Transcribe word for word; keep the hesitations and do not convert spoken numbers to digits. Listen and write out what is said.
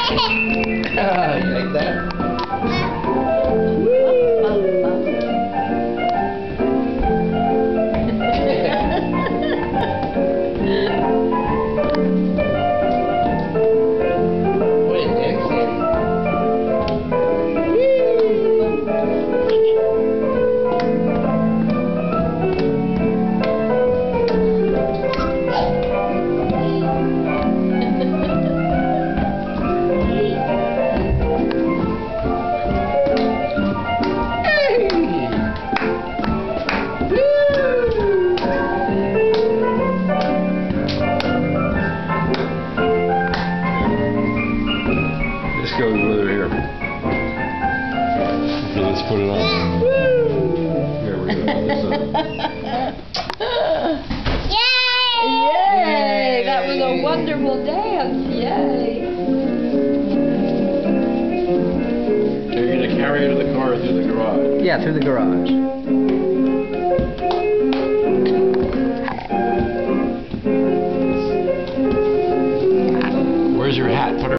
Ah, you like that? Goes with her here. Okay, let's put it on. Here we go. This Yay! Yay! That was a wonderful dance. Yay! So you're going to carry her to the car through the garage. Yeah, through the garage.